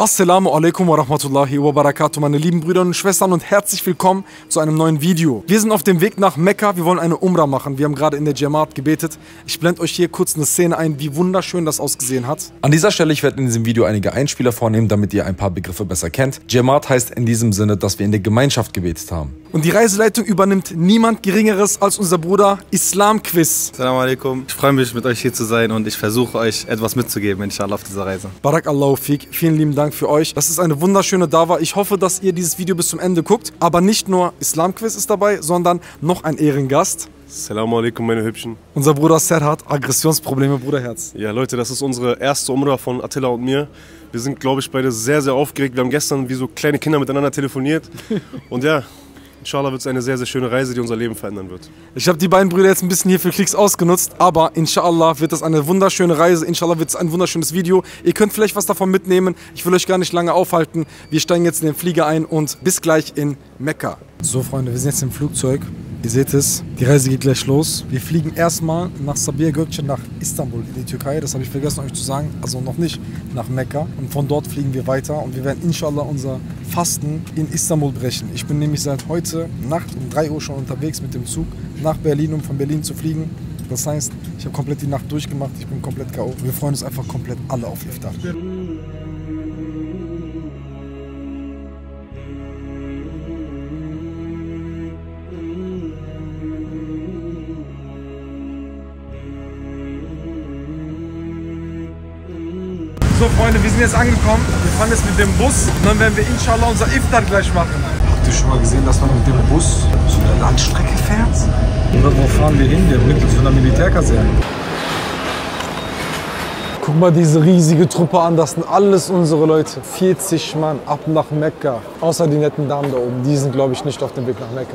Assalamu alaikum wa rahmatullahi wa barakatuh, meine lieben Brüder und Schwestern, und herzlich willkommen zu einem neuen Video. Wir sind auf dem Weg nach Mekka, wir wollen eine Umrah machen. Wir haben gerade in der Jamaat gebetet. Ich blende euch hier kurz eine Szene ein, wie wunderschön das ausgesehen hat. An dieser Stelle, ich werde in diesem Video einige Einspieler vornehmen, damit ihr ein paar Begriffe besser kennt. Jamaat heißt in diesem Sinne, dass wir in der Gemeinschaft gebetet haben. Und die Reiseleitung übernimmt niemand Geringeres als unser Bruder Islam Quiz. Assalamu alaikum. Ich freue mich, mit euch hier zu sein, und ich versuche euch etwas mitzugeben, inshallah, auf dieser Reise. Barakallahu fik. Vielen lieben Dank für euch. Das ist eine wunderschöne Dawa. Ich hoffe, dass ihr dieses Video bis zum Ende guckt. Aber nicht nur Islam Quiz ist dabei, sondern noch ein Ehrengast. Assalamu alaikum, meine Hübschen. Unser Bruder Serhat, Aggressionsprobleme, Bruderherz. Ja, Leute, das ist unsere erste Umrah von Attila und mir. Wir sind, glaube ich, beide sehr, sehr aufgeregt. Wir haben gestern wie so kleine Kinder miteinander telefoniert. Und ja, inshallah wird es eine sehr, sehr schöne Reise, die unser Leben verändern wird. Ich habe die beiden Brüder jetzt ein bisschen hier für Klicks ausgenutzt, aber inshallah wird das eine wunderschöne Reise, inshallah wird es ein wunderschönes Video. Ihr könnt vielleicht was davon mitnehmen, ich will euch gar nicht lange aufhalten. Wir steigen jetzt in den Flieger ein und bis gleich in Mekka. So Freunde, wir sind jetzt im Flugzeug. Ihr seht es, die Reise geht gleich los. Wir fliegen erstmal nach Sabiha Gökçen, nach Istanbul in die Türkei. Das habe ich vergessen euch zu sagen, also noch nicht nach Mekka. Und von dort fliegen wir weiter und wir werden inshallah unser Fasten in Istanbul brechen. Ich bin nämlich seit heute Nacht um 3 Uhr schon unterwegs mit dem Zug nach Berlin, um von Berlin zu fliegen. Das heißt, ich habe komplett die Nacht durchgemacht, ich bin komplett K.O. Wir freuen uns einfach komplett alle auf Iftar. So Freunde, wir sind jetzt angekommen. Wir fahren jetzt mit dem Bus und dann werden wir inshallah unser Iftar gleich machen. Habt ihr schon mal gesehen, dass man mit dem Bus so eine Landstrecke fährt? Oder wo fahren wir hin? Der bringt uns von der Militärkaserne. Guck mal diese riesige Truppe an, das sind alles unsere Leute. 40 Mann ab nach Mekka. Außer die netten Damen da oben, die sind glaube ich nicht auf dem Weg nach Mekka.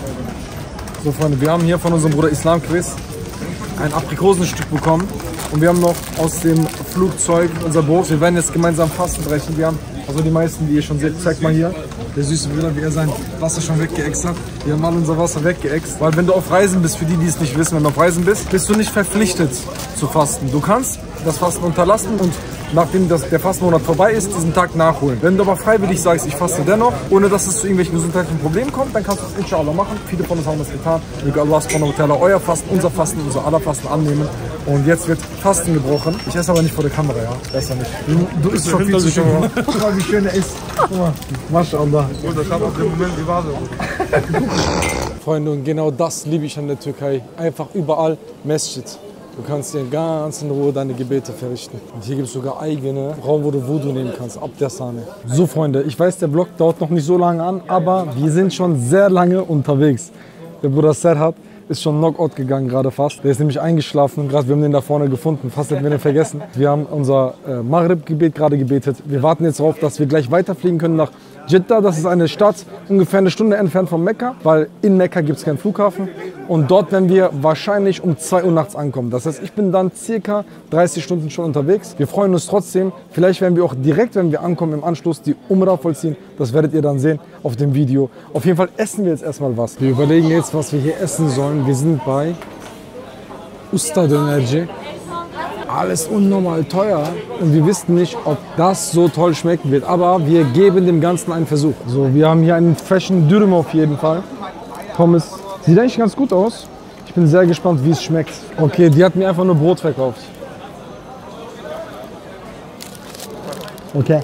So Freunde, wir haben hier von unserem Bruder Islam Quiz ein Aprikosenstück bekommen. Und wir haben noch aus dem Flugzeug unser Brot. Wir werden jetzt gemeinsam Fasten brechen. Wir haben, also die meisten, die ihr schon seht, zeigt mal hier, der süße Bruder, wie er sein Wasser schon weggeext hat. Wir haben alle unser Wasser weggeext. Weil wenn du auf Reisen bist, für die, die es nicht wissen, wenn du auf Reisen bist, bist du nicht verpflichtet zu fasten. Du kannst das Fasten unterlassen und nachdem der Fastenmonat vorbei ist, diesen Tag nachholen. Wenn du aber freiwillig sagst, ich faste dennoch, ohne dass es zu irgendwelchen gesundheitlichen Problemen kommt, dann kannst du es inshallah machen. Viele von uns haben das getan. Möge Allah subhanahu wa ta'ala euer Fasten, unser aller Fasten annehmen. Und jetzt wird Fasten gebrochen. Ich esse aber nicht vor der Kamera, ja? Besser nicht. Du isst schon viel zu schön. Guck mal, wie schön er ist. Guck mal. Mashallah. Das hat auch den Moment die Vase. Freunde, und genau das liebe ich an der Türkei. Einfach überall Masjid. Du kannst hier ganz in Ruhe deine Gebete verrichten. Und hier gibt es sogar eigene Raum, wo du Wudu nehmen kannst, ab der Sahne. So Freunde, ich weiß, der Vlog dauert noch nicht so lange an, aber wir sind schon sehr lange unterwegs. Der Bruder Serhat ist schon Knockout gegangen gerade fast. Der ist nämlich eingeschlafen. Gerade wir haben den da vorne gefunden. Fast hätten wir den vergessen. Wir haben unser Maghrib-Gebet gerade gebetet. Wir warten jetzt darauf, dass wir gleich weiterfliegen können nach Jeddah. Das ist eine Stadt ungefähr eine Stunde entfernt von Mekka, weil in Mekka gibt es keinen Flughafen. Und dort werden wir wahrscheinlich um 2 Uhr nachts ankommen. Das heißt, ich bin dann circa 30 Stunden schon unterwegs. Wir freuen uns trotzdem. Vielleicht werden wir auch direkt, wenn wir ankommen, im Anschluss die Umrah vollziehen. Das werdet ihr dann sehen auf dem Video. Auf jeden Fall essen wir jetzt erstmal was. Wir überlegen jetzt, was wir hier essen sollen. Wir sind bei Usta Dönerci. Alles unnormal teuer und wir wissen nicht, ob das so toll schmecken wird. Aber wir geben dem Ganzen einen Versuch. So, wir haben hier einen frischen Dürüm auf jeden Fall. Pommes. Sieht eigentlich ganz gut aus. Ich bin sehr gespannt, wie es schmeckt. Okay, die hat mir einfach nur Brot verkauft. Okay.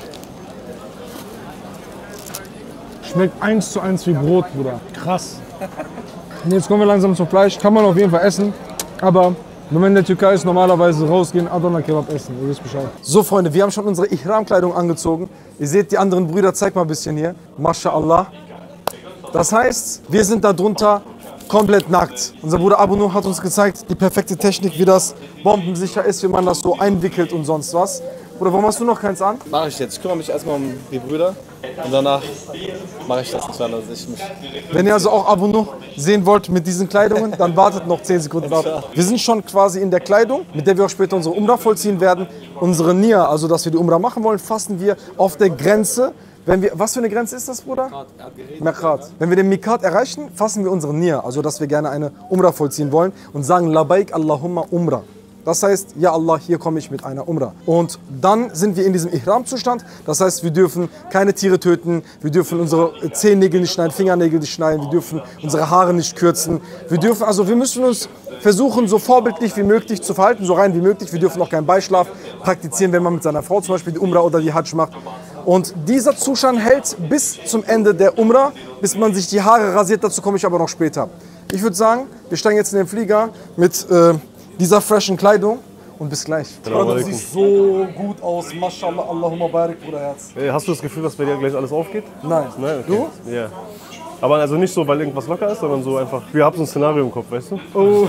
Schmeckt 1:1 wie Brot, Bruder. Krass. Und jetzt kommen wir langsam zum Fleisch. Kann man auf jeden Fall essen. Aber wenn man in der Türkei ist, normalerweise rausgehen, Adana Kebab essen. Ihr wisst Bescheid. So Freunde, wir haben schon unsere Ihram-Kleidung angezogen. Ihr seht die anderen Brüder, zeig mal ein bisschen hier. Mashallah. Das heißt, wir sind da drunter komplett nackt. Unser Bruder Abu Nur hat uns gezeigt, die perfekte Technik, wie das bombensicher ist, wie man das so einwickelt und sonst was. Oder warum hast du noch keins an? Mache ich jetzt. Ich kümmere mich erstmal um die Brüder und danach mache ich das. Wenn ihr also auch Abu Nur sehen wollt mit diesen Kleidungen, dann wartet noch 10 Sekunden ab. Wir sind schon quasi in der Kleidung, mit der wir auch später unsere Umrah vollziehen werden. Unsere Nia, also dass wir die Umrah machen wollen, fasten wir auf der Grenze. Wenn wir, was für eine Grenze ist das, Bruder? Miqat. Wenn wir den Miqat erreichen, fassen wir unsere Nia, also dass wir gerne eine Umrah vollziehen wollen und sagen Labaik Allahumma Umrah. Das heißt, ja Allah, hier komme ich mit einer Umrah. Und dann sind wir in diesem Ihram-Zustand. Das heißt, wir dürfen keine Tiere töten, wir dürfen unsere Zehennägel nicht schneiden, Fingernägel nicht schneiden, wir dürfen unsere Haare nicht kürzen. Wir müssen uns versuchen, so vorbildlich wie möglich zu verhalten, so rein wie möglich. Wir dürfen auch keinen Beischlaf praktizieren, wenn man mit seiner Frau zum Beispiel die Umrah oder die Hajj macht. Und dieser Zustand hält bis zum Ende der Umrah, bis man sich die Haare rasiert. Dazu komme ich aber noch später. Ich würde sagen, wir steigen jetzt in den Flieger mit dieser freshen Kleidung und bis gleich. Du siehst so gut aus, Mashallah, Allahumma barik, Bruderherz. Hast du das Gefühl, dass bei dir gleich alles aufgeht? Nein. Nein, okay. Du? Ja. Aber also nicht so, weil irgendwas locker ist, sondern so einfach, wir haben so ein Szenario im Kopf, weißt du? Oh.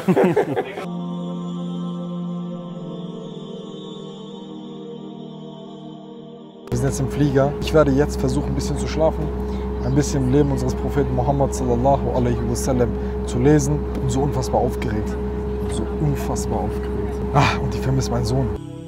Wir sind jetzt im Flieger. Ich werde jetzt versuchen, ein bisschen zu schlafen, ein bisschen im Leben unseres Propheten Muhammad sallallahu alaihi wasallam zu lesen und so unfassbar aufgeregt. So unfassbar aufgeregt. Und ich vermisse meinen Sohn.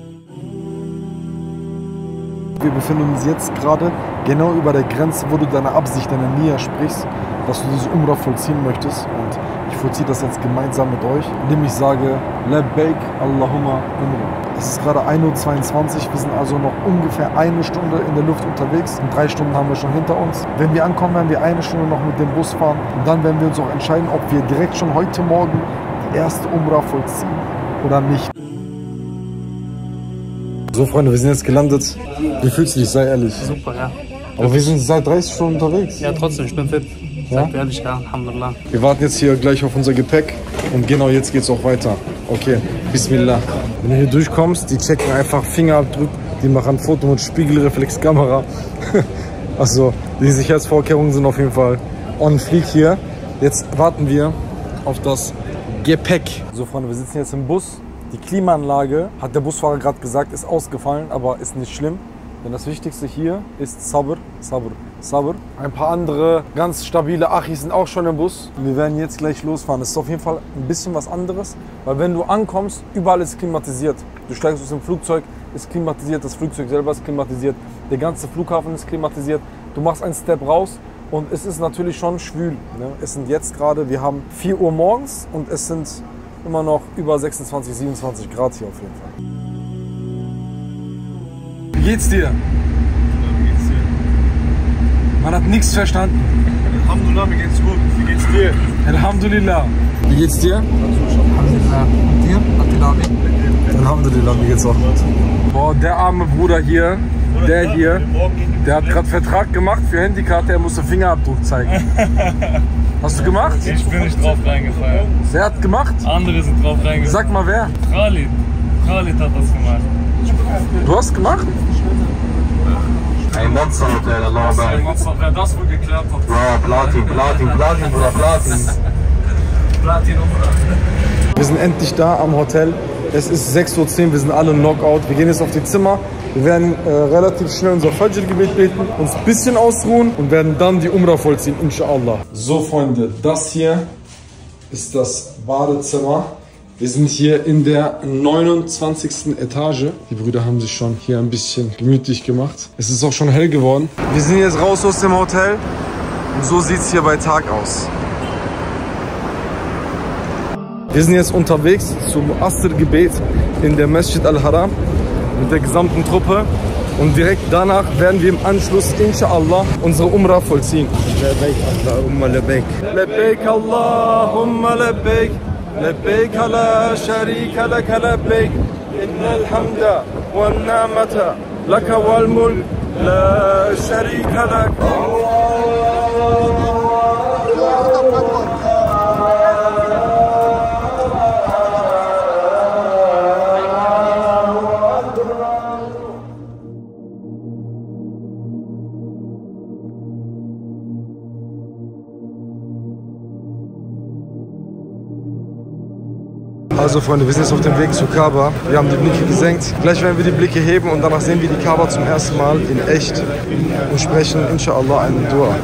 Wir befinden uns jetzt gerade genau über der Grenze, wo du deine Absicht, deine Nia sprichst, dass du diese Umrah vollziehen möchtest. Und ich vollziehe das jetzt gemeinsam mit euch, indem ich sage, Labbaik Allahumma Umrah. Es ist gerade 1:22 Uhr, wir sind also noch ungefähr eine Stunde in der Luft unterwegs. Und 3 Stunden haben wir schon hinter uns. Wenn wir ankommen, werden wir eine Stunde noch mit dem Bus fahren. Und dann werden wir uns auch entscheiden, ob wir direkt schon heute Morgen die erste Umrah vollziehen oder nicht. So Freunde, wir sind jetzt gelandet. Wie fühlst du dich? Sei ehrlich. Super, ja. Aber wir sind seit 30 Stunden unterwegs. Ja, trotzdem, ich bin fit. Ja? Sag ehrlich, ja, Alhamdulillah. Wir warten jetzt hier gleich auf unser Gepäck und genau jetzt geht's auch weiter. Okay, Bismillah. Wenn du hier durchkommst, die checken einfach Fingerabdruck, die machen Foto mit Spiegelreflexkamera. Also, die Sicherheitsvorkehrungen sind auf jeden Fall on fleek hier. Jetzt warten wir auf das Gepäck. So Freunde, wir sitzen jetzt im Bus. Die Klimaanlage, hat der Busfahrer gerade gesagt, ist ausgefallen, aber ist nicht schlimm. Denn das Wichtigste hier ist Sabr, Sabr, Sabr. Ein paar andere ganz stabile Achis sind auch schon im Bus. Wir werden jetzt gleich losfahren. Das ist auf jeden Fall ein bisschen was anderes, weil wenn du ankommst, überall ist klimatisiert. Du steigst aus dem Flugzeug, ist klimatisiert, das Flugzeug selber ist klimatisiert, der ganze Flughafen ist klimatisiert. Du machst einen Step raus und es ist natürlich schon schwül. Ne? Es sind jetzt gerade, wir haben 4 Uhr morgens und es sind immer noch über 26, 27 Grad hier auf jeden Fall. Wie geht's dir? Wie geht's dir? Man hat nichts verstanden. Alhamdulillah, mir geht's gut. Wie geht's dir? Alhamdulillah. Wie geht's dir? Alhamdulillah. Und dir? Alhamdulillah, mir geht's auch gut. Boah, der arme Bruder hier, der hat gerade Vertrag gemacht für Handykarte, er musste Fingerabdruck zeigen. Hast du gemacht? Ich bin nicht drauf reingefallen. Wer hat gemacht? Andere sind drauf reingefallen. Sag mal wer. Khalid. Khalid hat das gemacht. Du hast gemacht? Ein Monsterhotel, Allah. Wer das wohl geklärt hat. Ja, Platin, Bruder, Platin. Wir sind endlich da am Hotel. Es ist 6:10 Uhr, wir sind alle Knockout. Wir gehen jetzt auf die Zimmer. Wir werden relativ schnell unser Fajr-Gebet beten, uns ein bisschen ausruhen und werden dann die Umrah vollziehen, inshallah. So Freunde, das hier ist das Badezimmer. Wir sind hier in der 29. Etage. Die Brüder haben sich schon hier ein bisschen gemütlich gemacht. Es ist auch schon hell geworden. Wir sind jetzt raus aus dem Hotel und so sieht es hier bei Tag aus. Wir sind jetzt unterwegs zum Asr-Gebet in der Masjid al-Haram mit der gesamten Truppe. Und direkt danach werden wir im Anschluss, inshallah, unsere Umrah vollziehen. Labbaik Allahumma labbaik. Labbaik Allahumma labbaik. Labbaik la sharika laka labbaik. Innal hamda wan ni'mata laka wal mulk la sharika lak. Also Freunde, wir sind jetzt auf dem Weg zur Kaaba. Wir haben die Blicke gesenkt. Gleich werden wir die Blicke heben und danach sehen wir die Kaaba zum ersten Mal in echt und sprechen inshallah eine Dua.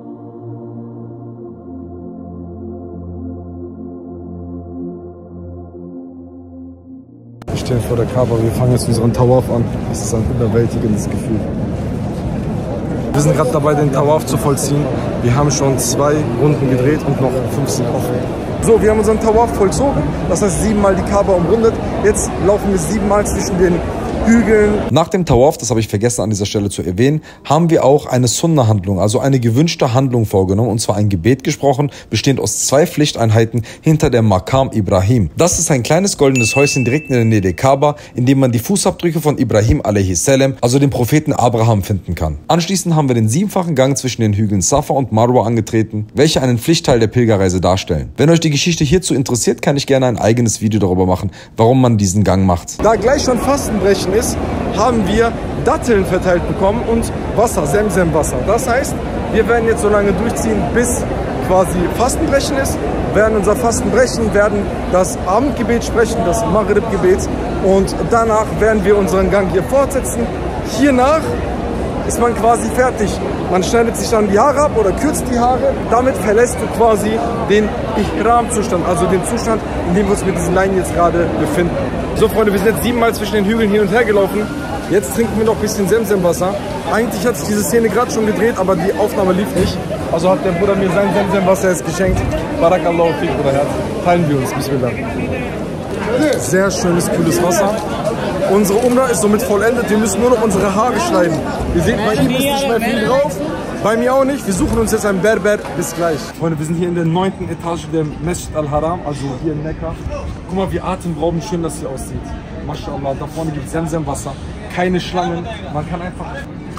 Wir stehen vor der Kaaba, wir fangen jetzt unseren Tawaf an. Das ist ein überwältigendes Gefühl. Wir sind gerade dabei, den Tawaf zu vollziehen. Wir haben schon 2 Runden gedreht und noch 5 sind offen. So, wir haben unseren Tawaf vollzogen, das heißt 7-mal die Kaaba umrundet. Jetzt laufen wir 7-mal zwischen den Hügeln. Nach dem Tawaf, das habe ich vergessen an dieser Stelle zu erwähnen, haben wir auch eine Sunna-Handlung, also eine gewünschte Handlung vorgenommen, und zwar ein Gebet gesprochen, bestehend aus 2 Pflichteinheiten hinter der Maqam Ibrahim. Das ist ein kleines goldenes Häuschen direkt in der Nähe der Kaaba, in dem man die Fußabdrücke von Ibrahim a.s., also dem Propheten Abraham, finden kann. Anschließend haben wir den 7-fachen Gang zwischen den Hügeln Safa und Marwa angetreten, welche einen Pflichtteil der Pilgerreise darstellen. Wenn euch die Geschichte hierzu interessiert, kann ich gerne ein eigenes Video darüber machen, warum man diesen Gang macht. Da gleich schon Fastenbrechen ist, haben wir Datteln verteilt bekommen und Wasser, Semsem-Wasser. Das heißt, wir werden jetzt so lange durchziehen, bis quasi Fastenbrechen ist, werden unser Fasten brechen, werden das Abendgebet sprechen, das Maghrib-Gebet, und danach werden wir unseren Gang hier fortsetzen. Hiernach ist man quasi fertig. Man schneidet sich dann die Haare ab oder kürzt die Haare. Damit verlässt du quasi den Ihram-Zustand, also den Zustand, in dem wir uns mit diesen Leinen jetzt gerade befinden. So Freunde, wir sind jetzt 7-mal zwischen den Hügeln hin und her gelaufen. Jetzt trinken wir noch ein bisschen Semsem-Wasser. Eigentlich hat sich diese Szene gerade schon gedreht, aber die Aufnahme lief nicht. Also hat der Bruder mir sein Semsem-Wasser jetzt geschenkt. Barakallahu fik, Bruder. Teilen wir uns. Bismillah. Sehr schönes, kühles Wasser. Unsere Umrah ist somit vollendet. Wir müssen nur noch unsere Haare schneiden. Ihr seht, bei ihm ist nicht mehr viel drauf. Bei mir auch nicht. Wir suchen uns jetzt einen Berber. Bis gleich. Freunde, wir sind hier in der 9. Etage der Masjid Al-Haram, also hier in Mekka. Guck mal, wie atemberaubend schön das hier aussieht. Mashallah, da vorne gibt es Semsem-Wasser. Keine Schlangen. Man kann einfach...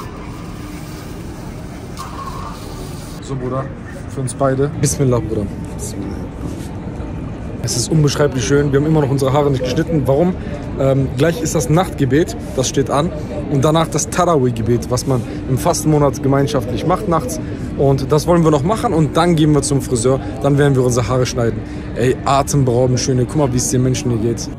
So, Bruder, für uns beide. Bismillah, Bruder. Bismillah. Es ist unbeschreiblich schön. Wir haben immer noch unsere Haare nicht geschnitten. Warum? Gleich ist das Nachtgebet, das steht an. Und danach das Tarawih-Gebet, was man im Fastenmonat gemeinschaftlich macht nachts. Und das wollen wir noch machen. Und dann gehen wir zum Friseur. Dann werden wir unsere Haare schneiden. Ey, atemberaubend schöne. Guck mal, wie es den Menschen hier geht.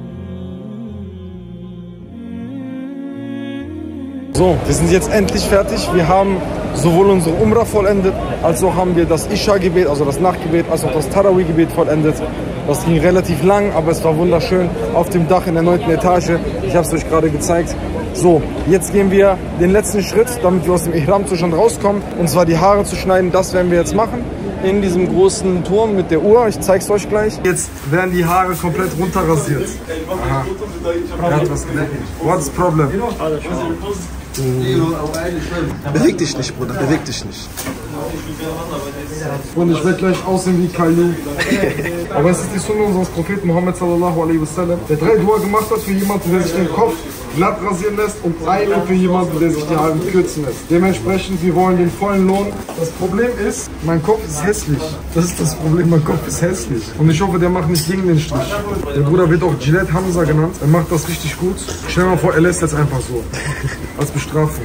So, wir sind jetzt endlich fertig. Wir haben sowohl unsere Umrah vollendet, als auch haben wir das Isha-Gebet, also das Nachtgebet, als auch das Tarawih-Gebet vollendet. Das ging relativ lang, aber es war wunderschön auf dem Dach in der 9. Etage. Ich habe es euch gerade gezeigt. So, jetzt gehen wir den letzten Schritt, damit wir aus dem Ihram-Zustand rauskommen. Und zwar die Haare zu schneiden, das werden wir jetzt machen. In diesem großen Turm mit der Uhr. Ich zeige es euch gleich. Jetzt werden die Haare komplett runterrasiert. Aha. Er hat was gemerkt. What's the problem? Beweg dich nicht, Bruder, beweg dich nicht. Und ich werde gleich aussehen wie Kalu. Aber es ist die Sunna unseres Propheten Muhammad sallallahu alaihi wasallam, der 3 Dua gemacht hat für jemanden, der sich den Kopf glatt rasieren lässt, und eine für jemanden, der sich die Haare kürzen lässt. Dementsprechend, wir wollen den vollen Lohn. Das Problem ist, mein Kopf ist hässlich. Das ist das Problem, mein Kopf ist hässlich. Und ich hoffe, der macht nicht gegen den Strich. Der Bruder wird auch Gillette Hamza genannt. Er macht das richtig gut. Stell dir mal vor, er lässt jetzt einfach so. Als Bestrafung.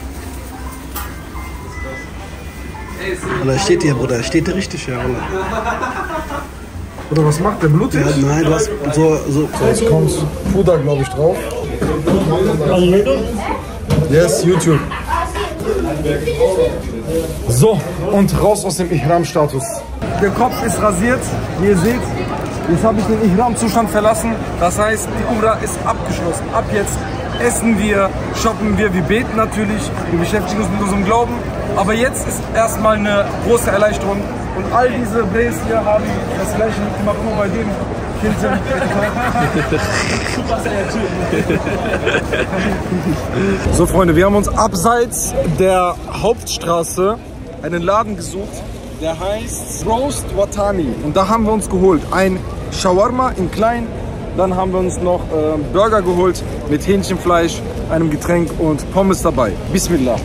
Aber er steht hier, Bruder, er steht hier richtig, ja, Allah. Oder was macht der? Blutig? Ja, nein, du hast so. Jetzt kommt Puder, glaube ich, drauf. Yes, YouTube. So, und raus aus dem Ihram-Status. Der Kopf ist rasiert, wie ihr seht. Jetzt habe ich den Ihram-Zustand verlassen. Das heißt, die Umrah ist abgeschlossen. Ab jetzt essen wir, shoppen wir, wir beten natürlich. Wir beschäftigen uns mit unserem Glauben. Aber jetzt ist erstmal eine große Erleichterung. Und all diese Bres hier haben das gleiche mitgemacht, nur bei dem Kindern. So Freunde, wir haben uns abseits der Hauptstraße einen Laden gesucht, der heißt Roast Watani. Und da haben wir uns geholt ein Shawarma in klein, dann haben wir uns noch Burger geholt mit Hähnchenfleisch, einem Getränk und Pommes dabei. Bismillah.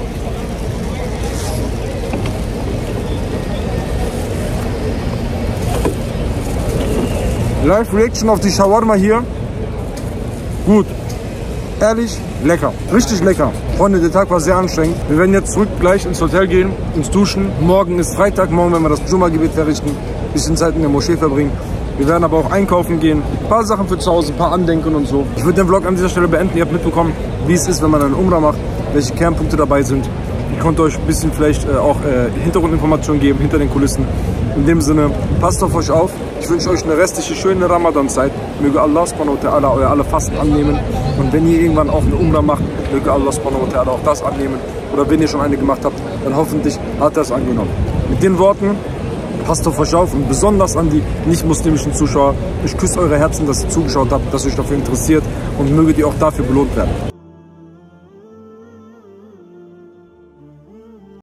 Live-Reaction auf die Shawarma hier. Gut. Ehrlich, lecker. Richtig lecker. Freunde, der Tag war sehr anstrengend. Wir werden jetzt zurück gleich ins Hotel gehen, ins Duschen. Morgen ist Freitag, morgen werden wir das Juma-Gebet verrichten. Ein bisschen Zeit in der Moschee verbringen. Wir werden aber auch einkaufen gehen. Ein paar Sachen für zu Hause, ein paar Andenken und so. Ich würde den Vlog an dieser Stelle beenden. Ihr habt mitbekommen, wie es ist, wenn man eine Umrah macht, welche Kernpunkte dabei sind. Ich konnte euch ein bisschen vielleicht auch Hintergrundinformationen geben, hinter den Kulissen. In dem Sinne, passt auf euch auf. Ich wünsche euch eine restliche, schöne Ramadan-Zeit. Möge Allah subhanahu wa ta'ala euer alle Fasten annehmen. Und wenn ihr irgendwann auch eine Umrah macht, möge Allah subhanahu wa ta'ala auch das annehmen. Oder wenn ihr schon eine gemacht habt, dann hoffentlich hat er es angenommen. Mit den Worten, Passt auf euch auf und besonders an die nicht-muslimischen Zuschauer. Ich küsse eure Herzen, dass ihr zugeschaut habt, dass ihr euch dafür interessiert und möget ihr auch dafür belohnt werden.